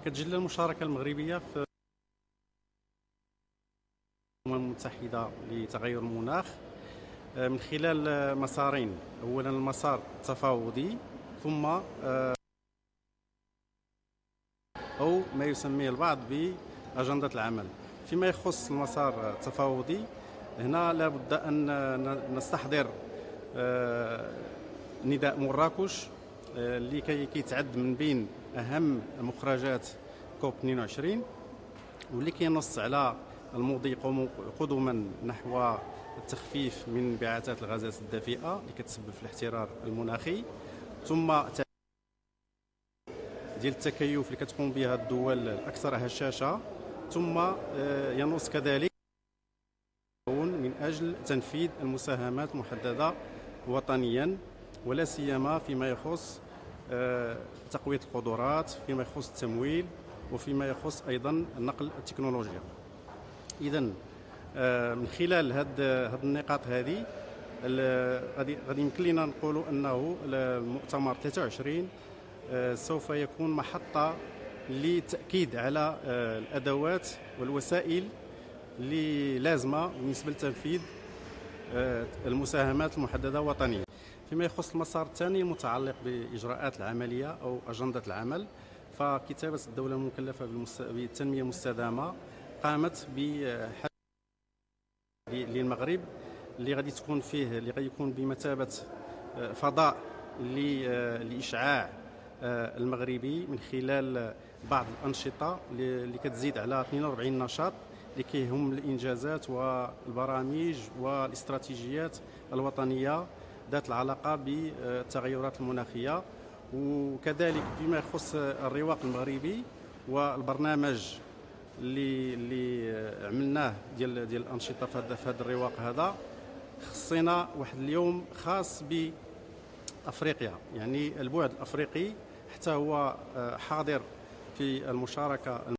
كتجلى المشاركة المغربية في الأمم المتحدة لتغير المناخ من خلال مسارين. أولا المسار التفاوضي، ثم أو ما يسميه البعض بأجندة العمل. فيما يخص المسار التفاوضي، هنا لابد أن نستحضر نداء مراكش اللي كيتعد من بين أهم مخرجات كوب 22، واللي كينص على المضي قدما نحو التخفيف من انبعاثات الغازات الدفيئة اللي كتسبب في الاحترار المناخي، ثم ديال التكيف اللي كتقوم بها الدول الأكثر هشاشة، ثم ينص كذلك من أجل تنفيذ المساهمات المحددة وطنيا، ولا سيما فيما يخص تقوية القدرات، فيما يخص التمويل، وفيما يخص أيضا نقل التكنولوجيا. إذن من خلال هاد النقاط هذه غادي يمكن لنا نقولوا أنه المؤتمر 23 سوف يكون محطة للتأكيد على الأدوات والوسائل اللي لازمة بالنسبة لتنفيذ المساهمات المحددة وطنيا. فيما يخص المسار الثاني المتعلق بإجراءات العملية أو أجندة العمل، فكتابة الدولة المكلفة بالتنمية المستدامة قامت بحل للمغرب اللي غادي تكون فيه، اللي غادي يكون بمثابة فضاء لإشعاع المغربي من خلال بعض الأنشطة اللي كتزيد على 42 نشاط اللي كيهم الإنجازات والبرامج والاستراتيجيات الوطنية ذات العلاقة بالتغيرات المناخية. وكذلك فيما يخص الرواق المغربي والبرنامج اللي عملناه ديال الأنشطة في هذا الرواق هذا، خصنا واحد اليوم خاص بأفريقيا، يعني البعد الأفريقي حتى هو حاضر في المشاركة